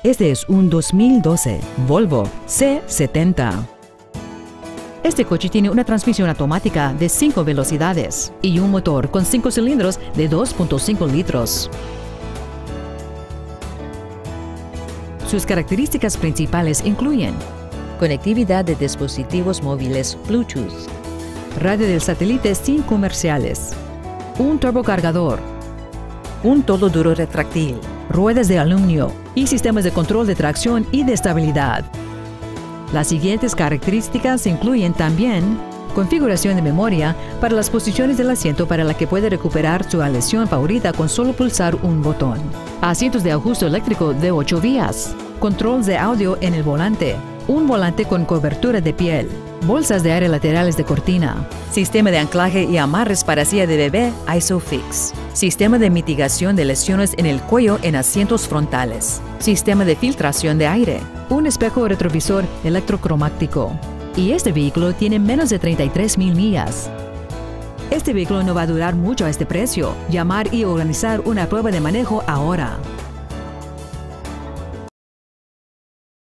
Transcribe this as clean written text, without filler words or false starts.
Este es un 2012 Volvo C70. Este coche tiene una transmisión automática de 5 velocidades y un motor con 5 cilindros de 2.5 litros. Sus características principales incluyen conectividad de dispositivos móviles Bluetooth, radio del satélite sin comerciales, un turbocargador, un toldo duro retráctil, ruedas de aluminio y sistemas de control de tracción y de estabilidad. Las siguientes características incluyen también configuración de memoria para las posiciones del asiento para la que puede recuperar su aleación favorita con solo pulsar un botón, asientos de ajuste eléctrico de 8 vías, controles de audio en el volante, un volante con cobertura de piel, bolsas de aire laterales de cortina, sistema de anclaje y amarres para silla de bebé ISOFIX, sistema de mitigación de lesiones en el cuello en asientos frontales, sistema de filtración de aire, un espejo retrovisor electrocromático. Y este vehículo tiene menos de 33,000 millas. Este vehículo no va a durar mucho a este precio. Llamar y organizar una prueba de manejo ahora.